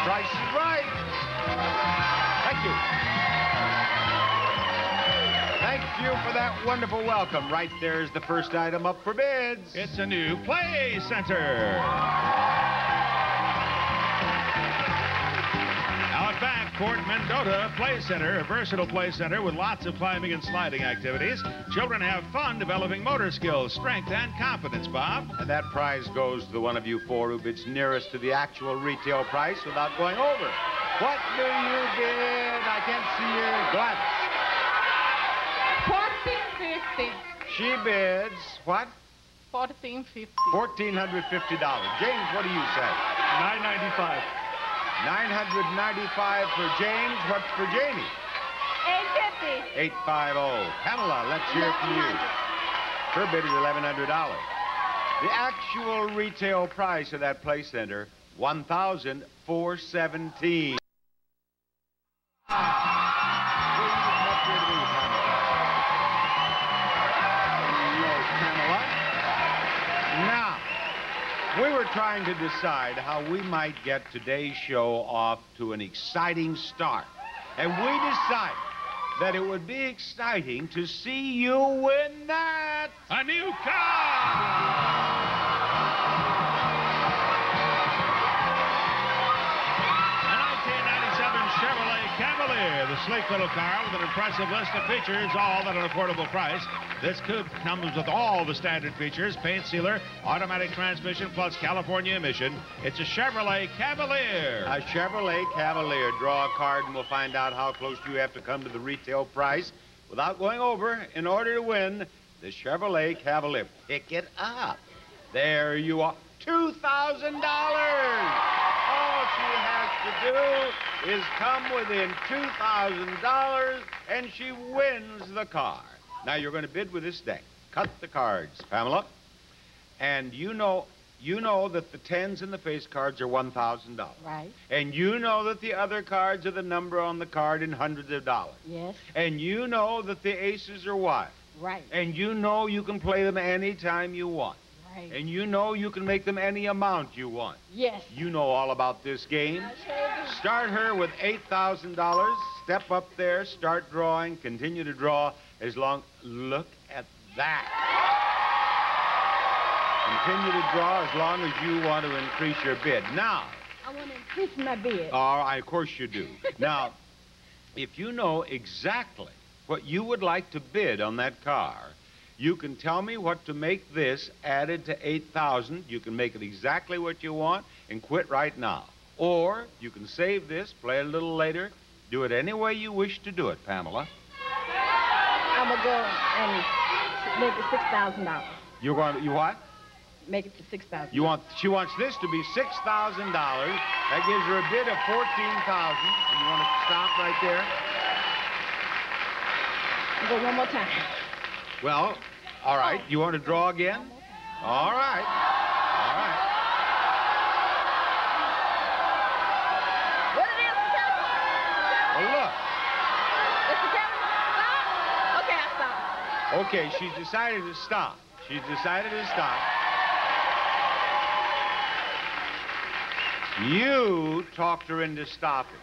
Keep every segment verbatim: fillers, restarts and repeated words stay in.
Price is Right. Thank you. Thank you for that wonderful welcome. Right there's the first item up for bids. It's a new play center. Outback Fort Mendota Play Center, a versatile play center with lots of climbing and sliding activities. Children have fun developing motor skills, strength, and confidence, Bob. And that prize goes to the one of you four who bids nearest to the actual retail price without going over. What do you bid? I can't see your Gladys. fourteen fifty. She bids what? fourteen fifty. fourteen fifty dollars. James, what do you say? nine ninety-five. nine ninety-five for James. What's for Jamie? eight fifty. eight fifty. Pamela, let's hear it from you. Her bid is eleven hundred dollars. The actual retail price of that play center, one thousand four hundred seventeen dollars. Now, we were trying to decide how we might get today's show off to an exciting start. And we decided that it would be exciting to see you win that. A new car! Chevrolet Cavalier, the sleek little car with an impressive list of features, all at an affordable price. This coupe comes with all the standard features: paint sealer, automatic transmission, plus California emission. It's a Chevrolet Cavalier. A Chevrolet Cavalier. Draw a card and we'll find out how close you have to come to the retail price without going over in order to win the Chevrolet Cavalier. Pick it up. There you are. two thousand dollars. All she has to do is come within two thousand dollars, and she wins the car. Now, you're going to bid with this deck. Cut the cards, Pamela. And you know, you know that the tens and the face cards are one thousand dollars. Right. And you know that the other cards are the number on the card in hundreds of dollars. Yes. And you know that the aces are what? Right. And you know you can play them any time you want. Right. And you know you can make them any amount you want. Yes. You know all about this game. I sure do. Start her with eight thousand dollars. Step up there, start drawing, continue to draw as long... Look at that. Continue to draw as long as you want to increase your bid. Now... I want to increase my bid. All right, of course you do. Now, if you know exactly what you would like to bid on that car, you can tell me what to make this added to eight thousand dollars. You can make it exactly what you want and quit right now. Or you can save this, play a little later, do it any way you wish to do it, Pamela. I'm going to go and make it six thousand dollars. You're going to, you what? Make it to six thousand dollars. You want, she wants this to be six thousand dollars. That gives her a bid of fourteen thousand dollars. And you want to stop right there? Go one more time. Well, all right. You want to draw again? All right. All right. What it is, the camera? Well, look. It's the camera. Stop. Okay, I stopped. Okay, she's decided to stop. She's decided to stop. You talked her into stopping.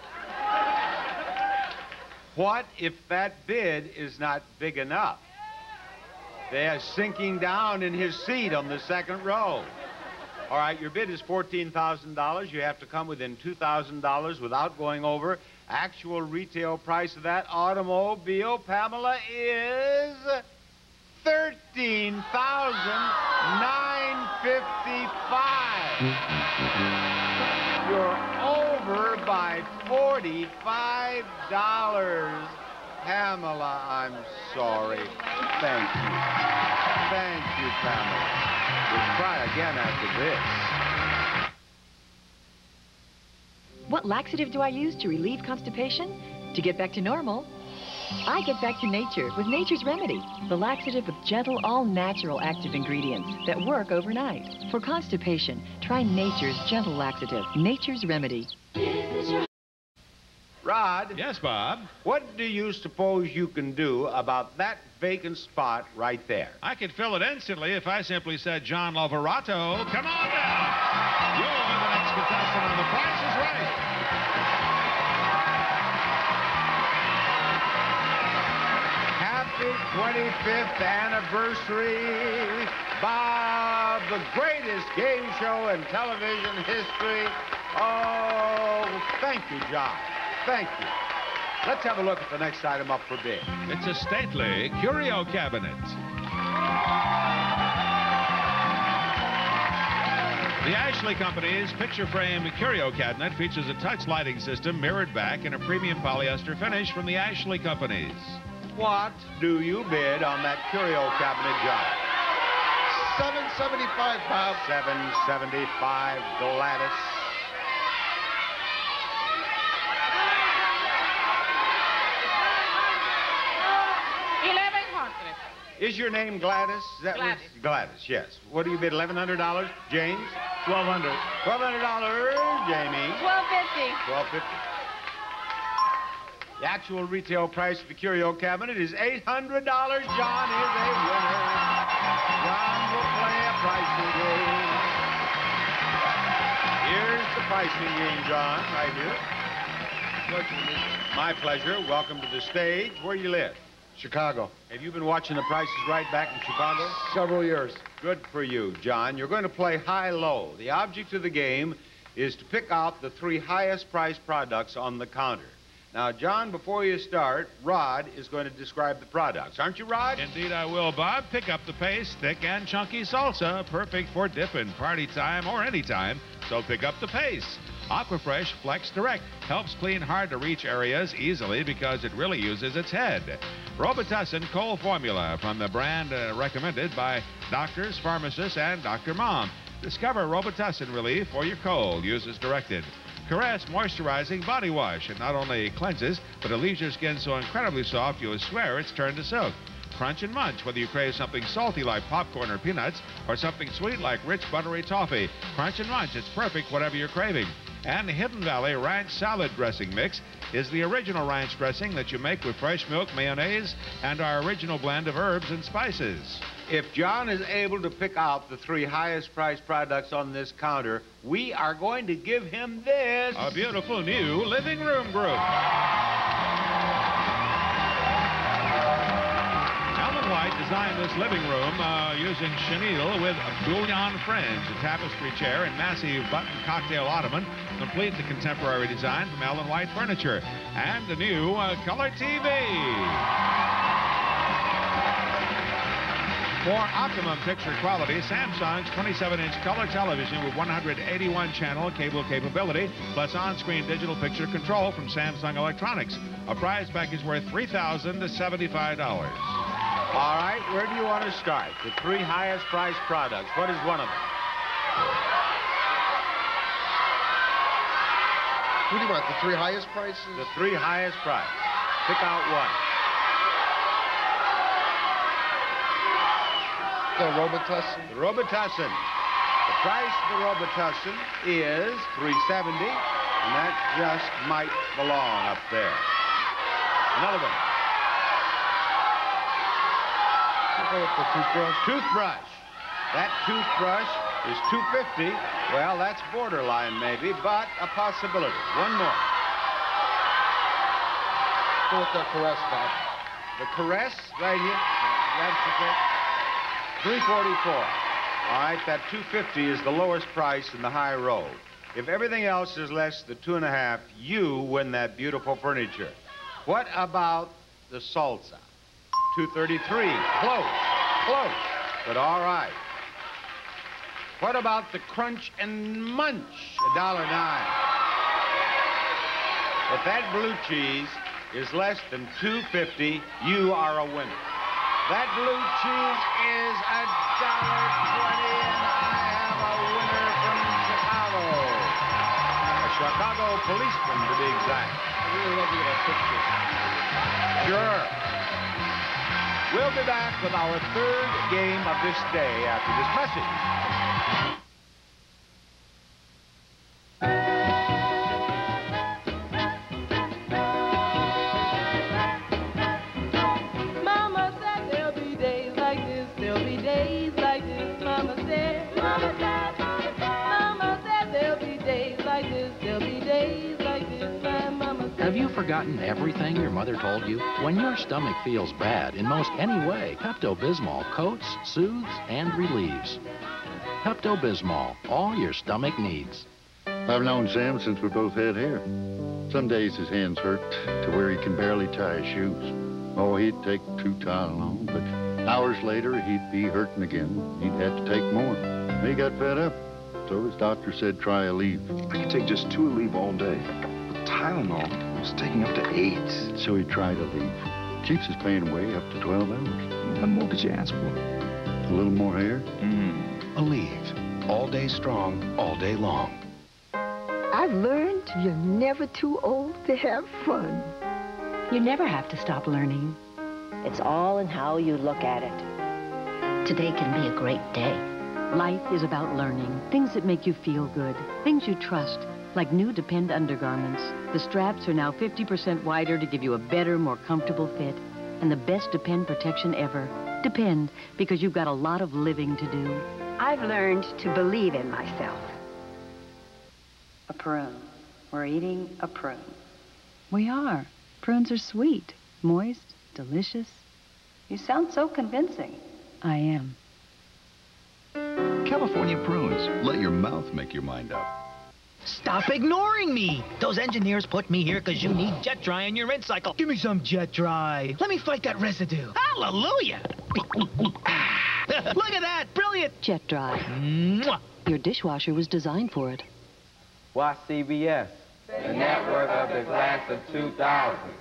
What if that bid is not big enough? They're sinking down in his seat on the second row. All right, your bid is fourteen thousand dollars. You have to come within two thousand dollars without going over. Actual retail price of that automobile, Pamela, is thirteen thousand nine hundred fifty-five dollars. You're over by forty-five dollars. Pamela, I'm sorry. Thank you. Thank you, Pamela. We'll try again after this. What laxative do I use to relieve constipation? To get back to normal, I get back to nature with Nature's Remedy, the laxative with gentle, all-natural active ingredients that work overnight. For constipation, try Nature's gentle laxative, Nature's Remedy. Rod? Yes, Bob? What do you suppose you can do about that vacant spot right there? I could fill it instantly if I simply said, John Loverato, come on down. You're the next contestant on The Price is Right. Happy twenty-fifth anniversary, Bob, the greatest game show in television history. Oh, thank you, John. Thank you. Let's have a look at the next item up for bid. It's a stately curio cabinet. The Ashley Company's picture frame curio cabinet features a touch lighting system mirrored back in a premium polyester finish from the Ashley Companies. What do you bid on that curio cabinet, John? seven seventy-five, Bob. seven seventy-five, Gladys. eleven hundred. Is your name Gladys? Is that Gladys. What, Gladys, yes. What do you bid, eleven hundred dollars? James? twelve hundred dollars. twelve hundred dollars, Jamie. twelve fifty. twelve fifty. The actual retail price of the curio cabinet is eight hundred dollars. John is a winner. John will play a pricing game. Here's the pricing game, John, right here. My pleasure. Welcome to the stage. Where do you live? Chicago. Have you been watching The Price is Right back in Chicago? Several years. Good for you, John. You're going to play high-low. The object of the game is to pick out the three highest-priced products on the counter. Now, John, before you start, Rod is going to describe the products. Aren't you, Rod? Indeed I will, Bob. Pick up the pace, thick and chunky salsa, perfect for dipping, party time, or any time. So pick up the pace. Aquafresh Flex Direct helps clean hard-to-reach areas easily because it really uses its head. Robitussin Cold Formula from the brand uh, recommended by doctors, pharmacists, and Doctor Mom. Discover Robitussin relief for your cold. Use as directed. Caress Moisturizing Body Wash. It not only cleanses, but it leaves your skin so incredibly soft you'll swear it's turned to silk. Crunch and Munch, whether you crave something salty like popcorn or peanuts, or something sweet like rich buttery toffee. Crunch and Munch, it's perfect whatever you're craving. And the Hidden Valley Ranch Salad Dressing Mix is the original ranch dressing that you make with fresh milk, mayonnaise, and our original blend of herbs and spices. If John is able to pick out the three highest-priced products on this counter, we are going to give him this. A beautiful new living room group. White designed this living room uh, using chenille with a bullion fringe, a tapestry chair, and massive button cocktail ottoman complete the contemporary design from Ellen White Furniture. And a new uh, color T V. For optimum picture quality, Samsung's twenty-seven inch color television with one hundred eighty-one channel cable capability, plus on-screen digital picture control from Samsung Electronics. A prize package worth three thousand seventy-five dollars. All right, where do you want to start? The three highest priced products. What is one of them? Who do you want? The three highest prices? The three highest price. Pick out one. The Robitussin. The Robitussin. The price of the Robitussin is three seventy, and that just might belong up there. Another one. Go with the toothbrush. Toothbrush. That toothbrush is two fifty. Well, that's borderline maybe, but a possibility. One more. Go with the Caress, Bob. The Caress right here. That's the thing. three forty-four. All right, that two fifty is the lowest price in the high road. If everything else is less than two and a half, you win that beautiful furniture. What about the salsa? two thirty-three. Close. Close. But all right. What about the Crunch and Munch? a dollar nine. If that blue cheese is less than two fifty, you are a winner. That blue cheese is a dollar twenty, and I have a winner from Chicago. A Chicago policeman, to be exact. I really love to get a picture. Sure. We'll be back with our third game of this day after this message. Mama said there'll be days like this, there'll be days like this. Mama said, Mama said, Mama you forgotten everything your mother told you? When your stomach feels bad in most any way, Pepto-Bismol coats, soothes, and relieves. Pepto-Bismol, all your stomach needs. I've known Sam since we both had hair. Some days his hands hurt to where he can barely tie his shoes. Oh, he'd take two Tylenol, but hours later he'd be hurting again. He'd have to take more. He got fed up, so his doctor said try Aleve. I could take just two Aleve all day. But Tylenol was taking up to eight. So he tried Aleve. Keeps his pain away up to twelve hours. What more could you ask for? A little more hair? Mm. Aleve. All day strong, all day long. I've learned you're never too old to have fun. You never have to stop learning. It's all in how you look at it. Today can be a great day. Life is about learning. Things that make you feel good. Things you trust. Like new Depend undergarments. The straps are now fifty percent wider to give you a better, more comfortable fit. And the best Depend protection ever. Depend, because you've got a lot of living to do. I've learned to believe in myself. A prune. We're eating a prune. We are. Prunes are sweet, moist, delicious. You sound so convincing. I am. California prunes. Let your mouth make your mind up. Stop ignoring me! Those engineers put me here because you need jet dry in your rinse cycle. Give me some jet dry. Let me fight that residue. Hallelujah! Look at that! Brilliant! Jet dry. Mwah. Your dishwasher was designed for it. Watch C B S, the network of the class of two thousand.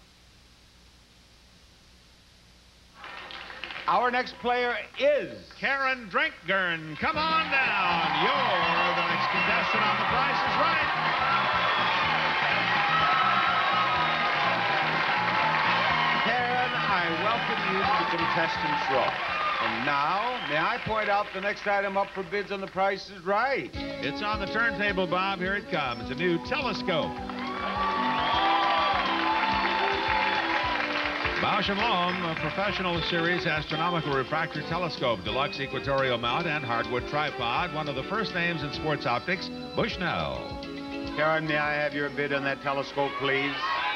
Our next player is Karen Drinkgern. Come on down. You're the next contestant on The Price is Right. Karen, I welcome you to the contestant's row. And now, may I point out the next item up for bids on The Price is Right? It's on the turntable, Bob. Here it comes. A new telescope. Bausch and Lomb, a professional series astronomical refractor telescope, deluxe equatorial mount and hardwood tripod. One of the first names in sports optics, Bushnell. Karen, may I have your bid on that telescope, please?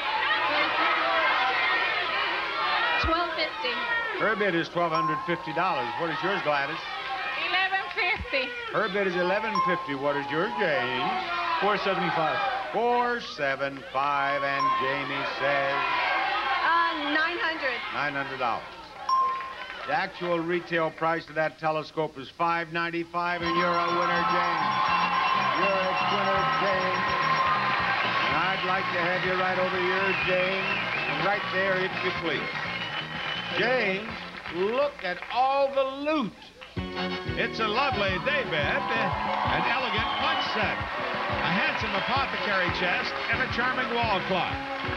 twelve fifty. Her bid is twelve fifty dollars. What is yours, Gladys? eleven fifty. Her bid is eleven fifty. What is yours, James? four seventy-five. four seventy-five, and Jamie says nine hundred. nine hundred dollars. The actual retail price of that telescope is five ninety-five, and you're a winner, James. You're a winner, James. And I'd like to have you right over here, James. And right there, if you please. James, look at all the loot. It's a lovely daybed, an elegant punch set, a handsome apothecary chest, and a charming wall clock.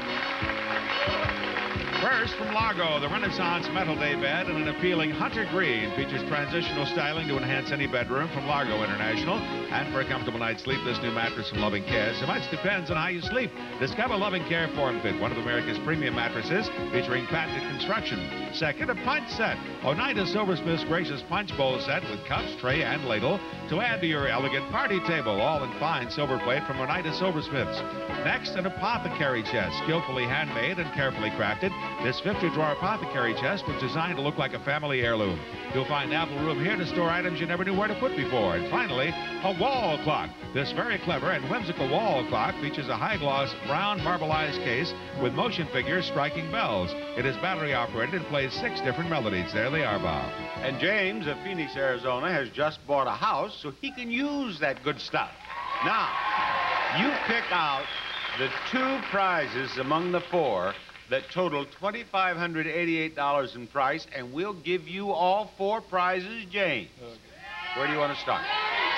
First, from Largo, the Renaissance metal daybed in an appealing hunter green features transitional styling to enhance any bedroom from Largo International. And for a comfortable night's sleep, this new mattress from Loving Care. So much depends on how you sleep. Discover Loving Care Form Fit, one of America's premium mattresses featuring patented construction. Second, a punch set. Oneida Silversmith's gracious punch bowl set with cups, tray, and ladle to add to your elegant party table, all in fine silver plate from Oneida Silversmiths. Next, an apothecary chest, skillfully handmade and carefully crafted. This fifty-drawer apothecary chest was designed to look like a family heirloom. You'll find ample room here to store items you never knew where to put before. And finally, a wall clock. This very clever and whimsical wall clock features a high-gloss brown marbleized case with motion figures striking bells. It is battery-operated and plays six different melodies. There they are, Bob. And James of Phoenix, Arizona, has just bought a house so he can use that good stuff. Now, you pick out the two prizes among the four that total two thousand five hundred eighty-eight dollars in price, and we'll give you all four prizes, James. Okay. Where do you want to start?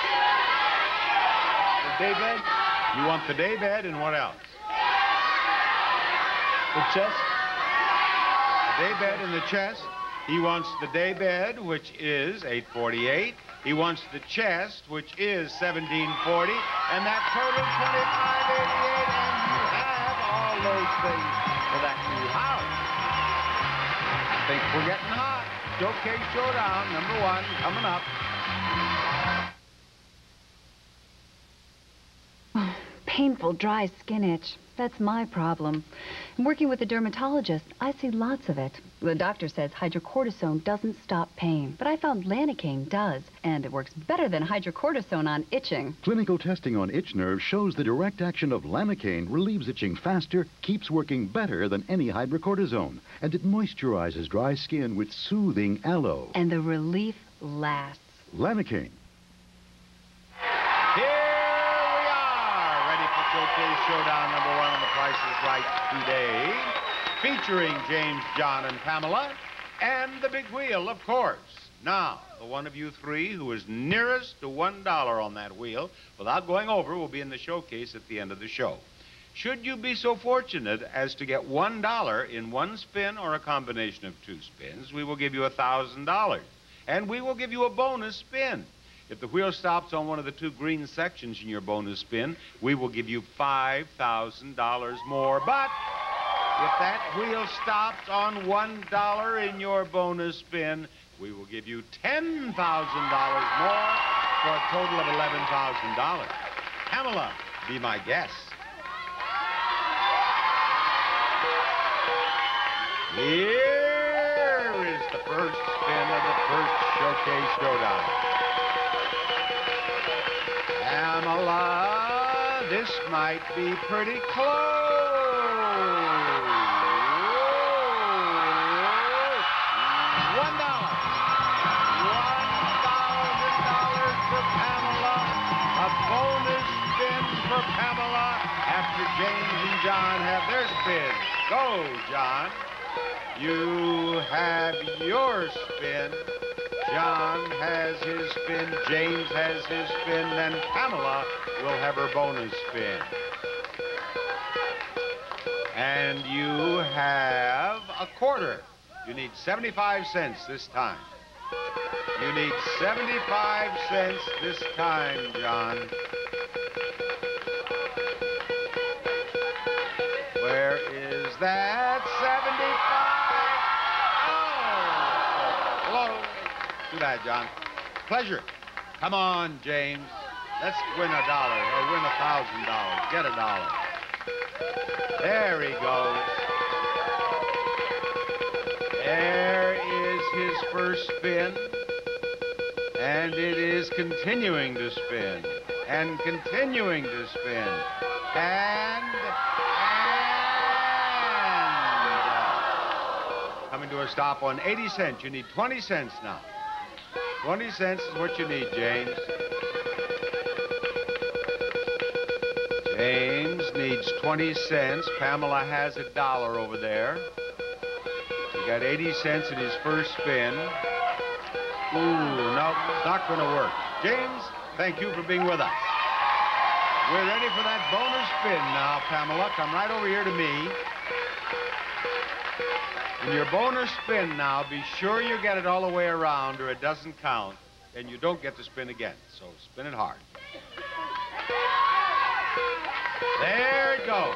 The daybed? You want the daybed, and what else? The chest? The daybed and the chest. He wants the daybed, which is eight forty-eight. He wants the chest, which is seventeen forty, and that total twenty-five eighty-eight, and you have all those things for that new house. I think we're getting hot. Showcase Showdown, number one, coming up. Oh, painful, dry skin itch. That's my problem. And working with a dermatologist, I see lots of it. The doctor says hydrocortisone doesn't stop pain, but I found Lanacaine does, and it works better than hydrocortisone on itching. Clinical testing on itch nerve shows the direct action of Lanacaine relieves itching faster, keeps working better than any hydrocortisone, and it moisturizes dry skin with soothing aloe. And the relief lasts. Lanacaine. Showcase Showdown number one on The Price is Right today, featuring James, John, and Pamela, and the big wheel, of course. Now, the one of you three who is nearest to one dollar on that wheel, without going over, will be in the showcase at the end of the show. Should you be so fortunate as to get one dollar in one spin or a combination of two spins, we will give you one thousand dollars, and we will give you a bonus spin. If the wheel stops on one of the two green sections in your bonus spin, we will give you five thousand dollars more. But if that wheel stops on one dollar in your bonus spin, we will give you ten thousand dollars more for a total of eleven thousand dollars. Pamela, be my guest. Here is the first spin of the first Showcase Showdown. Pamela, this might be pretty close. One dollar. One thousand dollars for Pamela. A bonus spin for Pamela after James and John have their spin. Go, John. You have your spin. John has his spin, James has his spin, then Pamela will have her bonus spin. And you have a quarter. You need seventy-five cents this time. You need seventy-five cents this time, John. Where is that seventy-five? Oh, close. Do that, John. Pleasure. Come on, James. Let's win a dollar or win a thousand dollars. Get a dollar. There he goes. There is his first spin. And it is continuing to spin. And continuing to spin. And, and. Coming to a stop on eighty cents. You need twenty cents now. twenty cents is what you need, James. James needs twenty cents. Pamela has a dollar over there. He got eighty cents in his first spin. Ooh, no, it's not going to work. James, thank you for being with us. We're ready for that bonus spin now, Pamela. Come right over here to me. In your bonus spin now, be sure you get it all the way around or it doesn't count, and you don't get to spin again. So spin it hard. There it goes.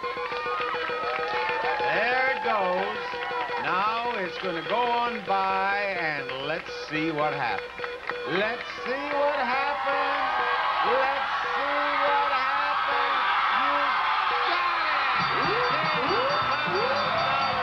There it goes. Now it's going to go on by, and let's see what happens. Let's see what happens. Let's see what happens. You got it.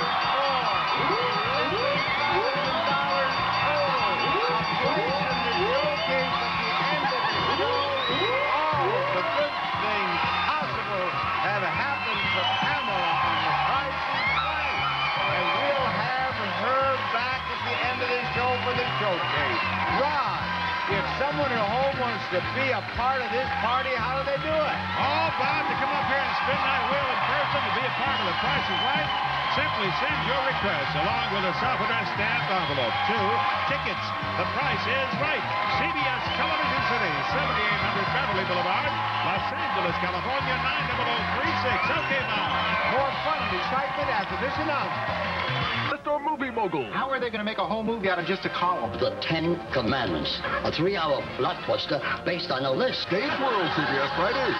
Showcase. Ron, if someone at home wants to be a part of this party, how do they do it? All bound to come up here and spin that wheel in person to be a part of The Price is Right. Simply send your request along with a self-addressed stamped envelope to Tickets. The Price is Right. C B S Television City, seventy-eight hundred Beverly Boulevard, Los Angeles, California, nine zero zero three six. Okay, now. More fun and excitement after this announcement. Mister Movie Mogul. How are they going to make a whole movie out of just a column? The Ten Commandments, a three-hour blockbuster based on a list. Stage World, C B S Friday.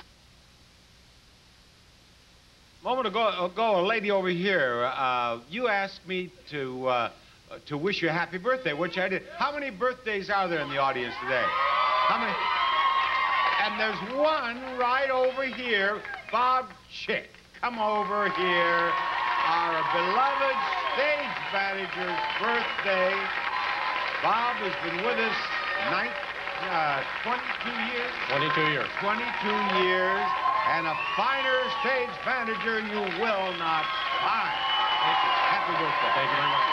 A moment ago, ago, a lady over here, uh, you asked me to uh, to wish you a happy birthday, which I did. How many birthdays are there in the audience today? How many? And there's one right over here Bob Chick. Come over here. Our beloved stage manager's birthday. Bob has been with us nine, uh, twenty-two years. twenty-two years. twenty-two years, and a finer stage manager you will not find. Thank you. Happy birthday. Thank you very much.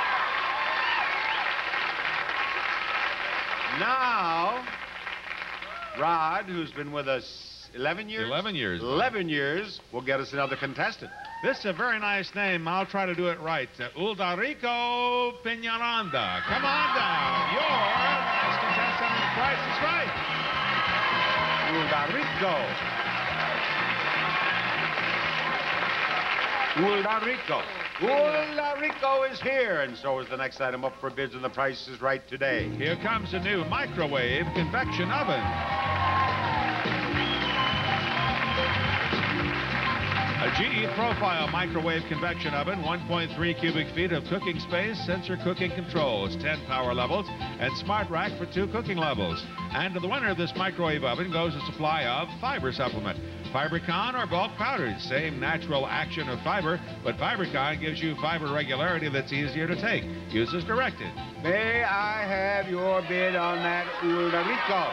Now, Rod, who's been with us eleven years? eleven years. eleven years, will get us another contestant. This is a very nice name. I'll try to do it right. Uh, Uldarico Piñaranda. Come on down. You're the next contestant, and the price is right. Uldarico. Uldarico. Uldarico is here, and so is the next item up for bids, and the price is right today. Here comes a new microwave convection oven. A G E Profile microwave convection oven, one point three cubic feet of cooking space, sensor cooking controls, ten power levels, and smart rack for two cooking levels. And to the winner of this microwave oven goes a supply of fiber supplement. Fibercon or bulk powders, same natural action of fiber, but Fibercon gives you fiber regularity that's easier to take. Use as directed. May I have your bid on that Uldarico?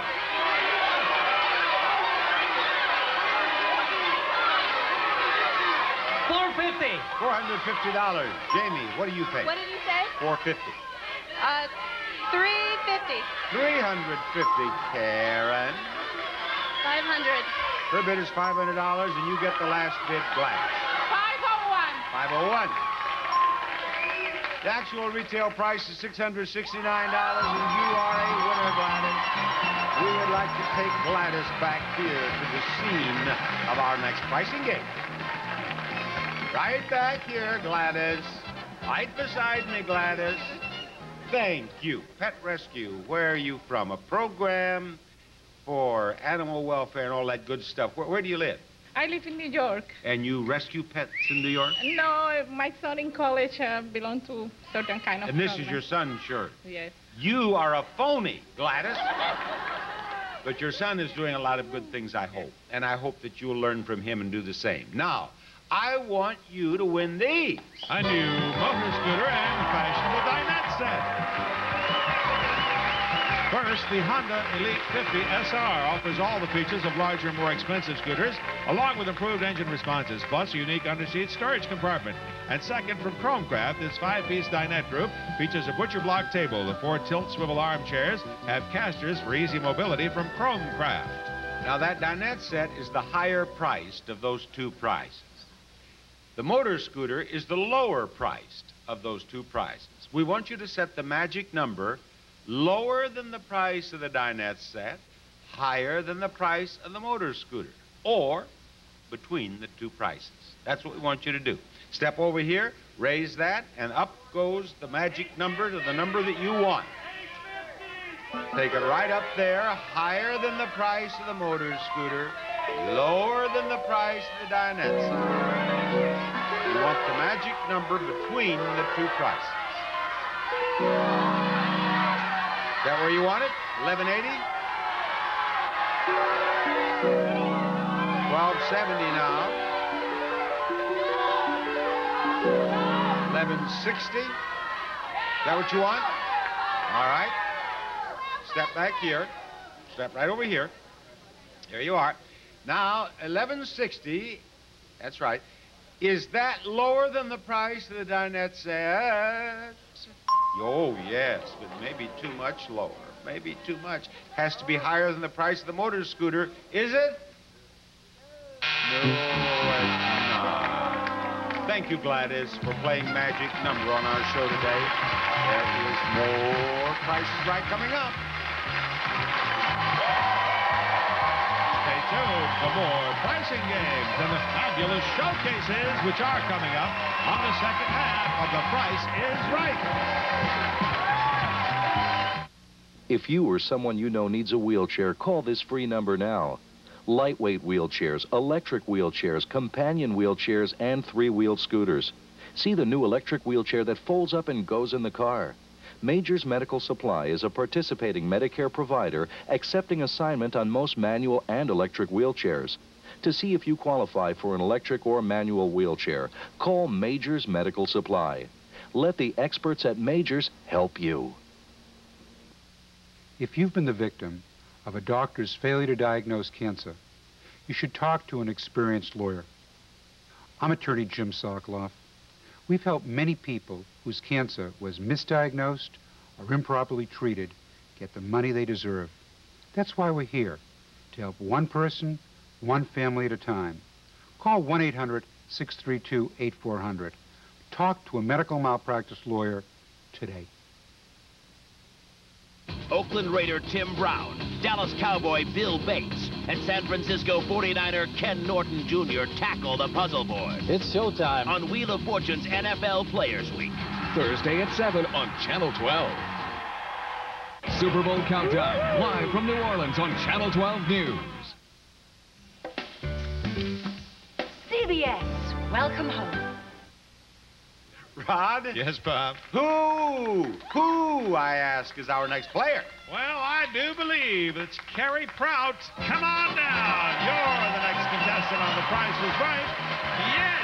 four fifty. four hundred fifty dollars. Jamie, what do you pay? What did you say? four fifty. Uh, three fifty. three hundred fifty. Karen. Five hundred. Her bid is five hundred dollars, and you get the last bid, Gladys. Five oh one. five oh one. The actual retail price is six hundred sixty-nine dollars, and you are a winner, Gladys. We would like to take Gladys back here to the scene of our next pricing game. Right back here, Gladys. Right beside me, Gladys. Thank you. Pet Rescue, where are you from? A program for animal welfare and all that good stuff. Where, where do you live? I live in New York. And you rescue pets in New York? No, my son in college uh, belongs to certain kind of And this program. is your son, sure. Yes. You are a phony, Gladys. But your son is doing a lot of good things, I hope. And I hope that you'll learn from him and do the same. Now, I want you to win these. A new motor scooter and fashionable dinette set. First, the Honda Elite fifty S R offers all the features of larger, more expensive scooters, along with improved engine responses, plus a unique underseat storage compartment. And second, from Chromecraft, this five-piece dinette group features a butcher block table. The four tilt swivel armchairs have casters for easy mobility from Chromecraft. Now, that dinette set is the higher priced of those two prices. The motor scooter is the lower priced of those two prices. We want you to set the magic number lower than the price of the dinette set, higher than the price of the motor scooter, or between the two prices. That's what we want you to do. Step over here, raise that, and up goes the magic number to the number that you want. Take it right up there, higher than the price of the motor scooter, lower than the price of the dinette set. You want the magic number between the two prices. Is that where you want it? eleven eighty? twelve seventy now. eleven sixty. Is that what you want? All right. Step back here. Step right over here. There you are. Now, eleven sixty. That's right. Is that lower than the price of the dinette set? Oh, yes, but maybe too much lower. Maybe too much. Has to be higher than the price of the motor scooter. Is it? No, it's not. Thank you, Gladys, for playing magic number on our show today. There is more Price is Right coming up. Stay tuned for more pricing games and the fabulous showcases which are coming up on the second half of The Price is Right. If you or someone you know needs a wheelchair, call this free number now. Lightweight wheelchairs, electric wheelchairs, companion wheelchairs, and three-wheeled scooters. See the new electric wheelchair that folds up and goes in the car. Majors Medical Supply is a participating Medicare provider accepting assignment on most manual and electric wheelchairs. To see if you qualify for an electric or manual wheelchair, call Majors Medical Supply. Let the experts at Majors help you. If you've been the victim of a doctor's failure to diagnose cancer, you should talk to an experienced lawyer. I'm attorney Jim Sokoloff. We've helped many people whose cancer was misdiagnosed or improperly treated get the money they deserve. That's why we're here, to help one person, one family at a time. Call one eight hundred, six three two, eight four hundred. Talk to a medical malpractice lawyer today. Oakland Raider Tim Brown, Dallas Cowboy Bill Bates, and San Francisco forty-niner Ken Norton Junior tackle the puzzle board. It's showtime on Wheel of Fortune's N F L Players Week. Thursday at seven on Channel twelve. Super Bowl Countdown, live from New Orleans on Channel twelve News. C B S, welcome home. Rod? Yes, Bob? Who, who, I ask, is our next player? Well, I do believe it's Carrie Prout. Come on down. You're the next contestant on The Price is Right. Yes.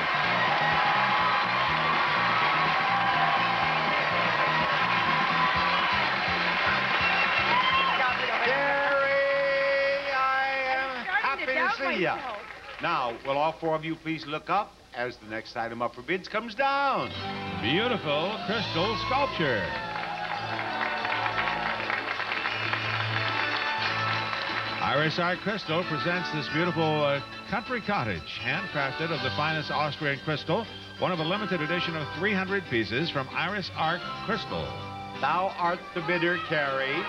Carrie, I am happy to see you. Now, will all four of you please look up as the next item up for bids comes down? Beautiful crystal sculpture. Iris Art Crystal presents this beautiful uh, country cottage, handcrafted of the finest Austrian crystal, one of a limited edition of three hundred pieces from Iris Art Crystal. Thou art the bidder, Carrie.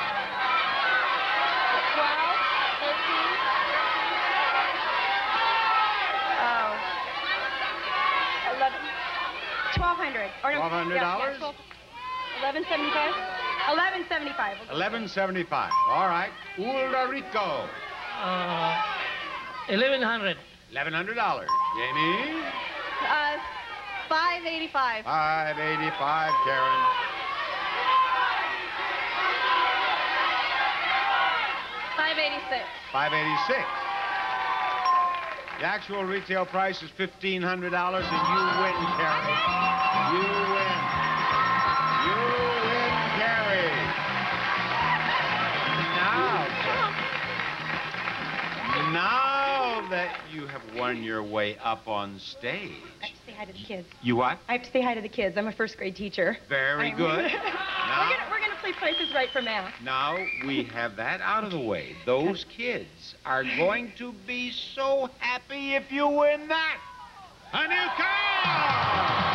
Twelve hundred. Twelve hundred dollars. Eleven seventy-five. Eleven seventy-five. Eleven seventy-five. All right. Ulrico. Uh, eleven hundred. Eleven hundred dollars. Jamie. Uh, five eighty-five. Five eighty-five, Karen. Five eighty-six. Five eighty-six. The actual retail price is fifteen hundred dollars, and you win, Carrie. You win. You win, Carrie. Now, now that you have won your way up on stage. I have to say hi to the kids. You what? I have to say hi to the kids. I'm a first grade teacher. Very I'm... good. we're Now, gonna, we're gonna play Price is Right for math. now we have that out of the way. Those kids are going to be so happy if you win that. A new car!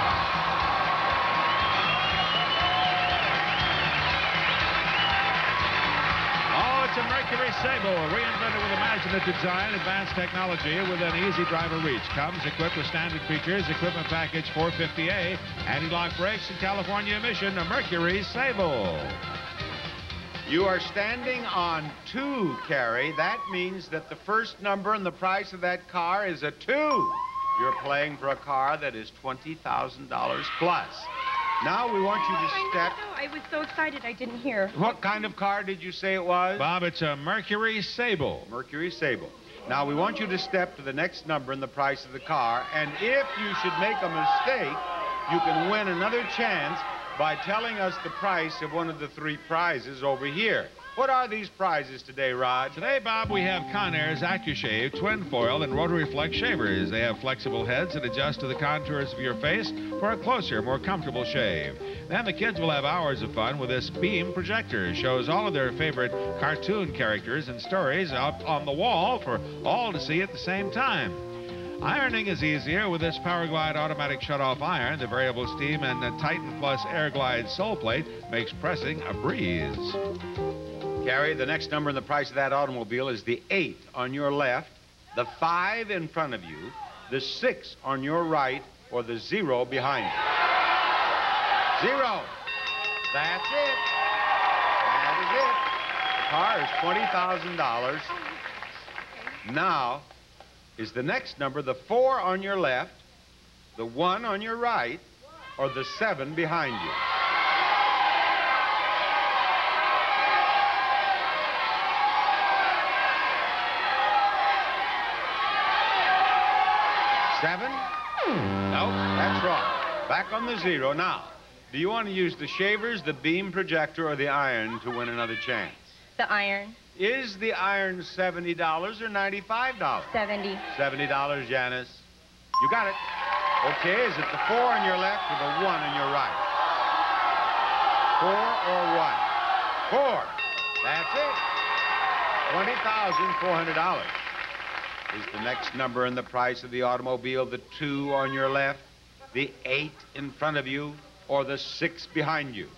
Oh, it's a Mercury Sable, reinvented with imaginative design, advanced technology with an easy driver reach. Comes equipped with standard features, equipment package four fifty A, anti-lock brakes, and California emission, a Mercury Sable. You are standing on two, Carrie. That means that the first number in the price of that car is a two. You're playing for a car that is twenty thousand dollars plus. Now we want you to step... I was so excited I didn't hear. What kind of car did you say it was? Bob, it's a Mercury Sable. Mercury Sable. Now we want you to step to the next number in the price of the car, and if you should make a mistake, you can win another chance by telling us the price of one of the three prizes over here. What are these prizes today, Rod? Today, Bob, we have Conair's AccuShave, twin foil, and rotary flex shavers. They have flexible heads that adjust to the contours of your face for a closer, more comfortable shave. Then the kids will have hours of fun with this beam projector. It shows all of their favorite cartoon characters and stories up on the wall for all to see at the same time. Ironing is easier with this Power Glide automatic shut-off iron. The variable steam and the Titan Plus Air Glide sole plate makes pressing a breeze. Carrie, the next number in the price of that automobile is the eight on your left, the five in front of you, the six on your right, or the zero behind you. Zero. That's it. That is it. The car is twenty thousand dollars. Now is the next number the four on your left, the one on your right, or the seven behind you. Seven? Nope, that's wrong. Back on the zero. Now, do you want to use the shavers, the beam projector, or the iron to win another chance? The iron. Is the iron seventy dollars or ninety-five dollars? seventy. seventy dollars, Janice. You got it. Okay, is it the four on your left or the one on your right? Four or one? Four. That's it. twenty thousand four hundred dollars. Is the next number in the price of the automobile the two on your left, the eight in front of you, or the six behind you?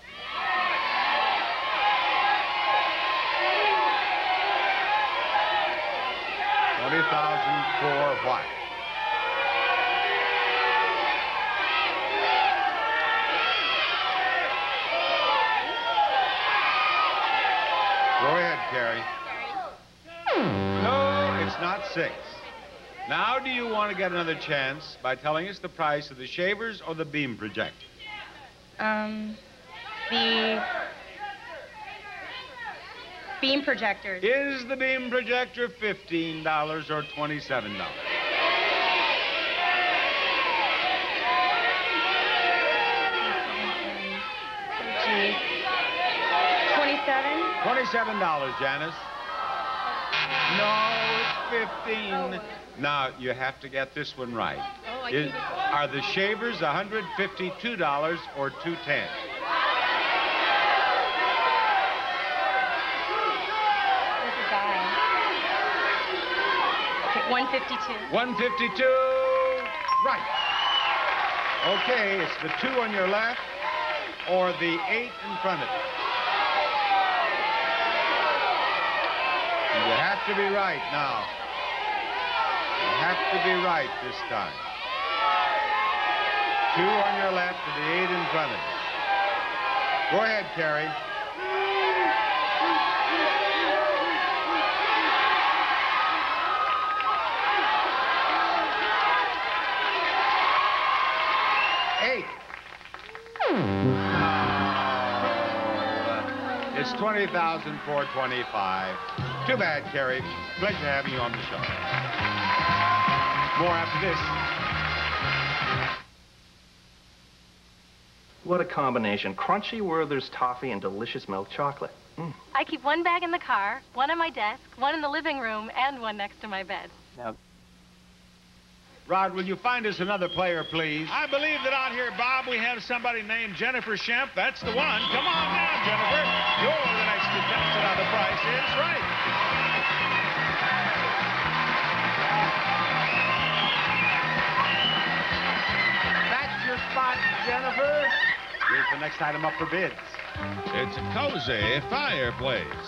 twenty thousand for what? Go ahead, Carrie. No, it's not six. Now, do you want to get another chance by telling us the price of the shavers or the beam projector? Um, the beam projectors. Is the beam projector fifteen dollars or twenty-seven dollars? twenty-seven. twenty-seven dollars, Janice. No, it's fifteen. Now, you have to get this one right. Oh, I Is, can't. are the shavers one hundred fifty-two dollars or two ten? There's a guy. Okay, one fifty-two. one fifty-two. Right. Okay, it's the two on your left or the eight in front of you. You have to be right now. You have to be right this time. Two on your left and the eight in front of you. Go ahead, Carrie. Eight. Oh, it's twenty thousand four twenty-five. Too bad, Carrie. Pleasure having you on the show. More after this. What a combination. Crunchy Werther's toffee and delicious milk chocolate. Mm. I keep one bag in the car, one on my desk, one in the living room, and one next to my bed. Now, Rod, will you find us another player, please? I believe that out here, Bob, we have somebody named Jennifer Shemp. That's the one. Come on down, Jennifer. You're the next contestant on The Price is Right. That's your spot, Jennifer. Here's the next item up for bids. It's a cozy fireplace.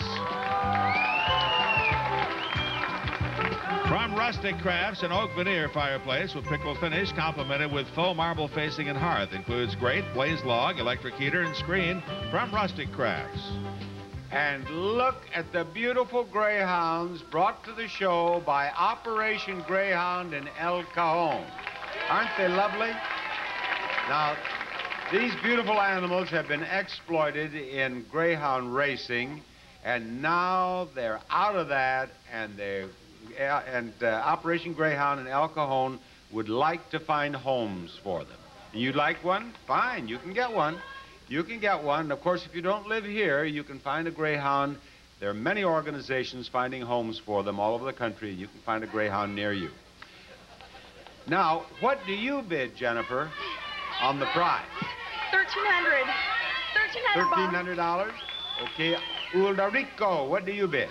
From Rustic Crafts, an oak veneer fireplace with pickle finish, complemented with faux marble facing and hearth. Includes grate, blaze log, electric heater, and screen from Rustic Crafts. And look at the beautiful greyhounds brought to the show by Operation Greyhound in El Cajon. Aren't they lovely? Now, these beautiful animals have been exploited in greyhound racing, and now they're out of that, and they're and uh, Operation Greyhound in El Cajon would like to find homes for them. And you'd like one? Fine, you can get one. You can get one. And of course, if you don't live here, you can find a greyhound. There are many organizations finding homes for them all over the country. You can find a greyhound near you. Now, what do you bid, Jennifer, on the prize? thirteen hundred. thirteen hundred, Bob. thirteen hundred dollars? Okay. Uldarico, what do you bid?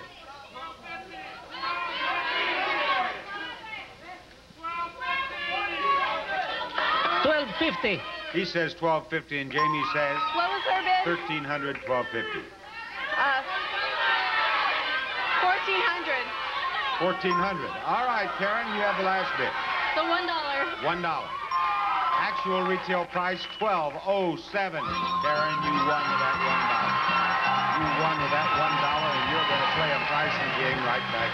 twelve fifty. He says twelve fifty, and Jamie says What was her bid? thirteen hundred, twelve fifty. Uh, fourteen hundred. fourteen hundred. All right, Karen, you have the last bid. So one dollar. One dollar. Actual retail price twelve oh seven. Karen, you won with that one dollar. You won with that one dollar, and you're going to play a pricing game right back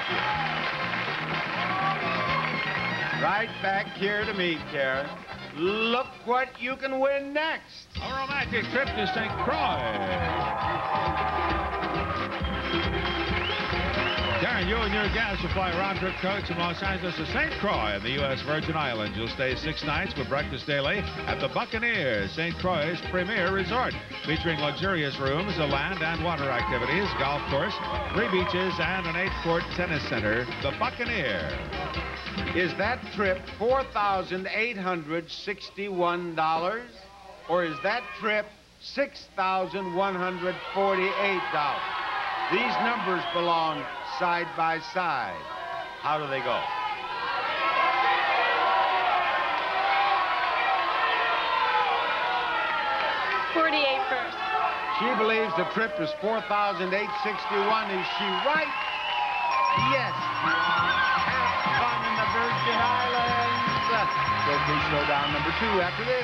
here. Right back here to me, Karen. Look what you can win next. A romantic trip to Saint Croix. During and you and your guests will fly round-trip coach from Los Angeles to Saint Croix in the U S Virgin Islands. You'll stay six nights with breakfast daily at the Buccaneer, Saint Croix's premier resort, featuring luxurious rooms, a land and water activities, golf course, three beaches, and an eight-court tennis center. The Buccaneer. Is that trip four thousand eight hundred sixty-one dollars, or is that trip six thousand one hundred forty-eight dollars? These numbers belong side by side. How do they go? forty-eight first. She believes the trip is four thousand eight hundred sixty-one. Is she right? Yes. Have fun in the Virgin Islands. Showcase Showdown number two after this.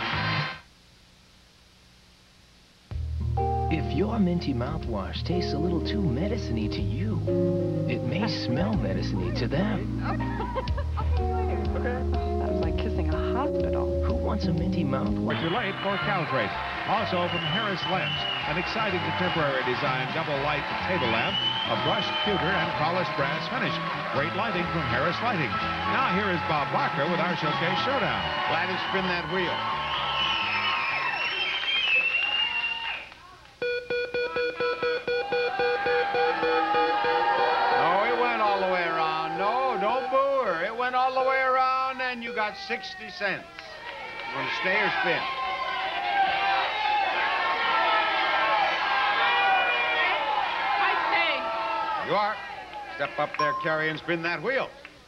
If your minty mouthwash tastes a little too medicine-y to you, it may smell medicine-y to them. Okay. That was like kissing a hospital. Who wants a minty mouthwash? Too late for Caltrate. Also from Harris Lamps, an exciting contemporary design double light table lamp, a brushed pewter and polished brass finish. Great lighting from Harris Lighting. Now here is Bob Barker with our Showcase Showdown. Gladys, spin that wheel. All the way around, and you got sixty cents. You want to stay or spin? I stay. You are. Step up there, Carrie, and spin that wheel.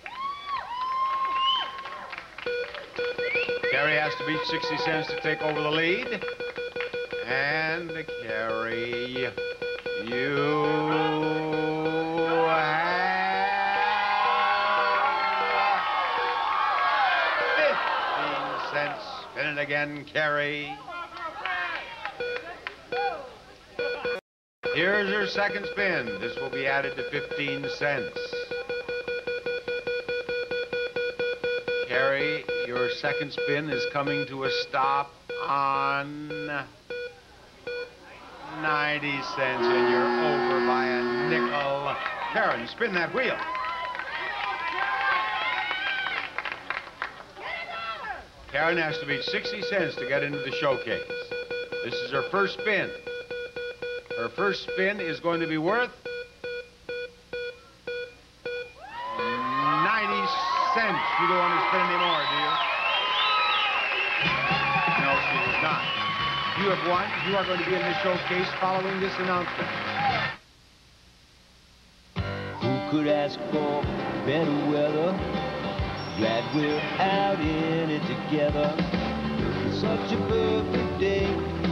Carrie has to beat sixty cents to take over the lead. And Carrie, you have cents. Spin it again, Carrie. Here's her second spin. This will be added to fifteen cents. Carrie, your second spin is coming to a stop on ninety cents, and you're over by a nickel. Karen, spin that wheel. Karen has to beat sixty cents to get into the showcase. This is her first spin. Her first spin is going to be worth ninety cents. You don't want to spin anymore, do you? No, she does not. You have won. You are going to be in the showcase following this announcement. Who could ask for better weather? Glad we're out in it together. Such a perfect day.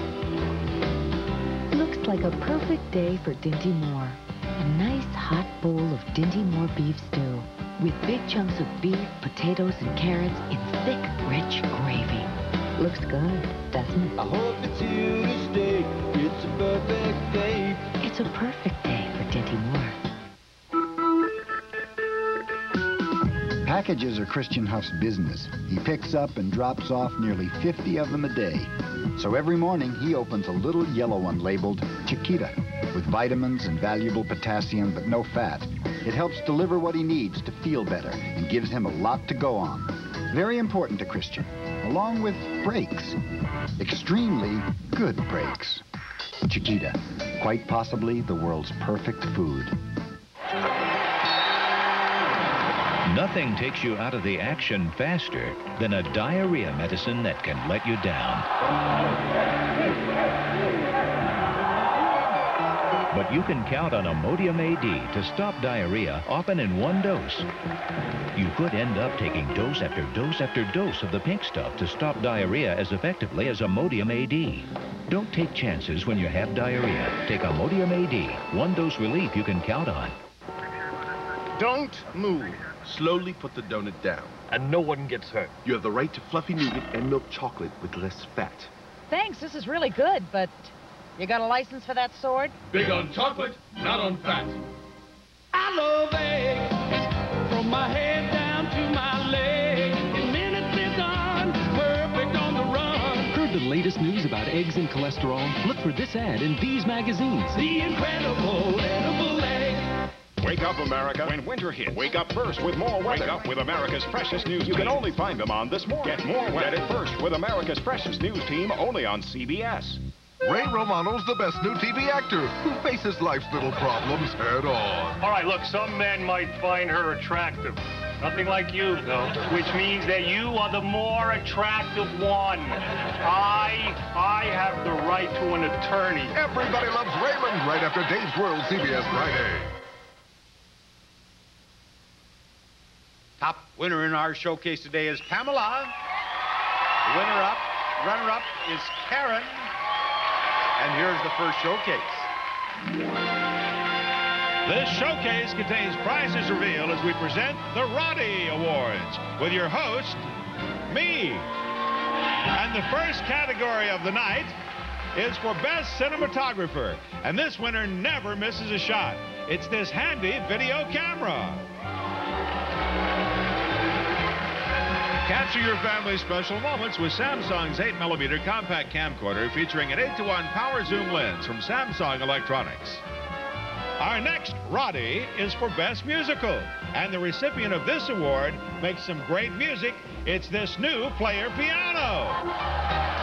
Looks like a perfect day for Dinty Moore. A nice hot bowl of Dinty Moore beef stew with big chunks of beef, potatoes, and carrots in thick, rich gravy. Looks good, doesn't it? I hope it's here to stay. It's a perfect day. It's a perfect day for Dinty Moore. Packages are Christian Huff's business. He picks up and drops off nearly fifty of them a day. So every morning, he opens a little yellow one labeled Chiquita, with vitamins and valuable potassium, but no fat. It helps deliver what he needs to feel better and gives him a lot to go on. Very important to Christian, along with breaks. Extremely good breaks. Chiquita, quite possibly the world's perfect food. Nothing takes you out of the action faster than a diarrhea medicine that can let you down. But you can count on Imodium A D to stop diarrhea, often in one dose. You could end up taking dose after dose after dose of the pink stuff to stop diarrhea as effectively as Imodium A D. Don't take chances when you have diarrhea. Take Imodium A D, one dose relief you can count on. Don't move. Slowly put the donut down. And no one gets hurt. You have the right to fluffy nougat and milk chocolate with less fat. Thanks, this is really good, but you got a license for that sword? Big on chocolate, not on fat. I love eggs from my head down to my legs. In minutes they're gone, perfect on the run. Heard the latest news about eggs and cholesterol? Look for this ad in these magazines. The incredible edible egg. Wake up, America. When winter hits, wake up first with more weather. Wake up with America's freshest news You team. Can only find them on This Morning. Get more weather. Get it first with America's freshest news team only on C B S. Ray Romano's the best new T V actor who faces life's little problems head on. All right, look, some men might find her attractive. Nothing like you, though, which means that you are the more attractive one. I, I have the right to an attorney. Everybody loves Raymond right after Dave's World, C B S Friday. Top winner in our showcase today is Pamela. The winner up, runner-up is Karen. And here's the first showcase. This showcase contains prizes revealed as we present the Roddy Awards with your host, me. And the first category of the night is for Best Cinematographer. And this winner never misses a shot. It's this handy video camera. Capture your family's special moments with Samsung's eight millimeter compact camcorder featuring an eight to one power zoom lens from Samsung Electronics. Our next Roddy is for Best Musical, and the recipient of this award makes some great music. It's this new player piano.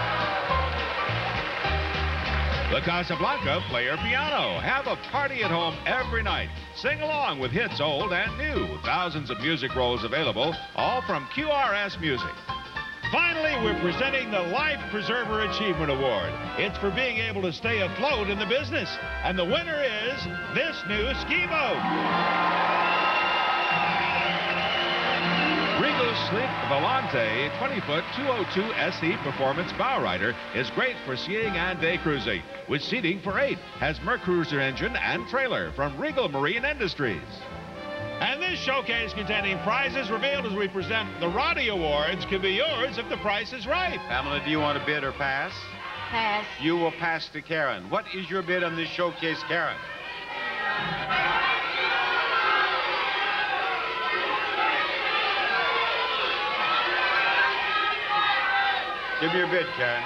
The Casablanca Player Piano. Have a party at home every night. Sing along with hits old and new. Thousands of music rolls available, all from Q R S Music. Finally, we're presenting the Life Preserver Achievement Award. It's for being able to stay afloat in the business. And the winner is this new ski boat. Regal's sleek Volante twenty foot two oh two S E Performance Bow Rider is great for skiing and day cruising. With seating for eight, has Mercruiser engine and trailer from Regal Marine Industries. And this showcase containing prizes revealed as we present the Roddy Awards can be yours if the price is right. Pamela, do you want to bid or pass? Pass. You will pass to Karen. What is your bid on this showcase, Karen? Give me your bid, Karen.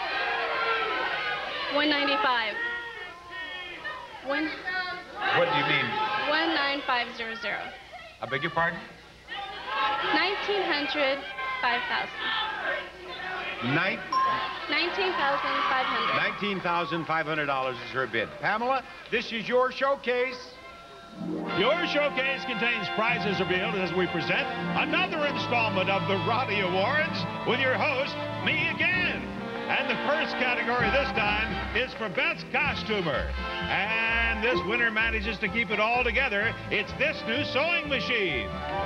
one ninety-five. One. What do you mean? one nine five zero zero. I beg your pardon? nineteen hundred, five thousand. Nine. nineteen thousand five hundred. nineteen thousand five hundred dollars is her bid. Pamela, this is your showcase. Your showcase contains prizes revealed as we present another installment of the Roddy Awards with your host, me again. And the first category this time is for Best Costumer. And this winner manages to keep it all together. It's this new sewing machine.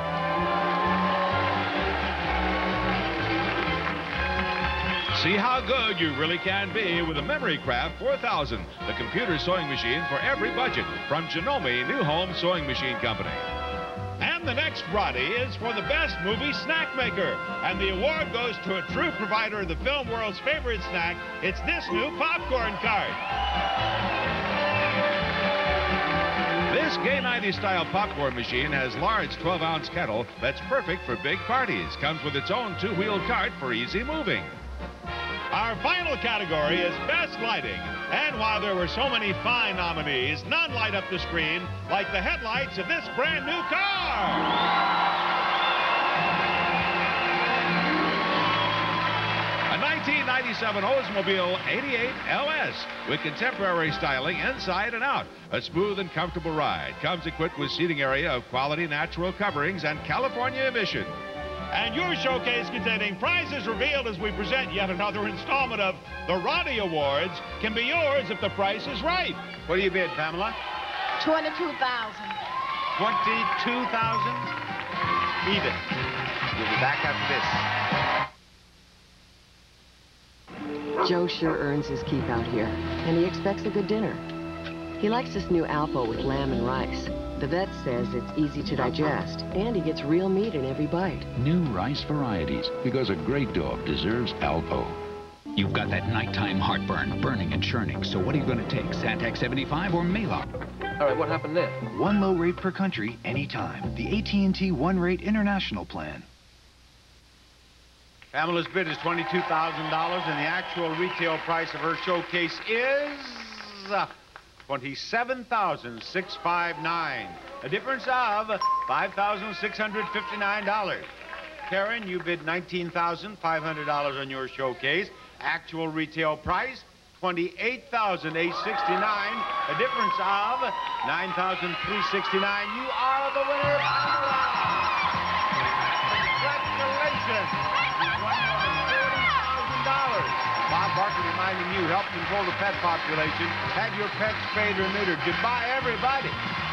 See how good you really can be with a MemoryCraft four thousand, the computer sewing machine for every budget from Janome New Home Sewing Machine Company. And the next Roddy is for the Best Movie Snack Maker. And the award goes to a true provider of the film world's favorite snack. It's this new popcorn cart. This Gay ninety style popcorn machine has large twelve ounce kettle that's perfect for big parties. Comes with its own two-wheeled cart for easy moving. Our final category is Best Lighting. And while there were so many fine nominees, none light up the screen like the headlights of this brand new car. A nineteen ninety-seven Oldsmobile eighty-eight L S with contemporary styling inside and out. A smooth and comfortable ride. Comes equipped with seating area of quality natural coverings and California emission. And your showcase containing prizes revealed as we present yet another installment of the Roddy Awards can be yours if the price is right. What do you bid, Pamela? twenty-two thousand. twenty-two thousand? Even. We'll be back after this. Joe sure earns his keep out here, and he expects a good dinner. He likes this new Alpo with lamb and rice. The vet says it's easy to digest, and he gets real meat in every bite. New rice varieties, because a great dog deserves Alpo. You've got that nighttime heartburn, burning and churning, so what are you going to take, Santac seventy-five or Maalox? All right, what happened there? One low rate per country, anytime. The A T and T One Rate International Plan. Pamela's bid is twenty-two thousand dollars, and the actual retail price of her showcase is... Uh, twenty-seven thousand six hundred fifty-nine dollars. A difference of five thousand six hundred fifty-nine dollars. Karen, you bid nineteen thousand five hundred dollars on your showcase. Actual retail price, twenty-eight thousand eight hundred sixty-nine dollars. A difference of nine thousand three hundred sixty-nine dollars. You are the winner. Congratulations. You've won more than thirty thousand dollars. Bob Barker reminding you, help control the pet population. Have your pets spayed or neutered. Goodbye, everybody.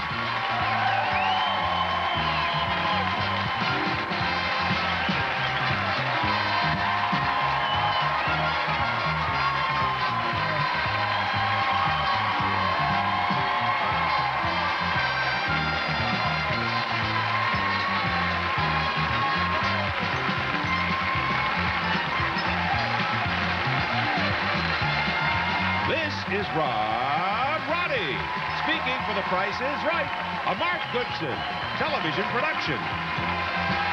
Is Rob Roddy, speaking for The Price is Right, a Mark Goodson television production.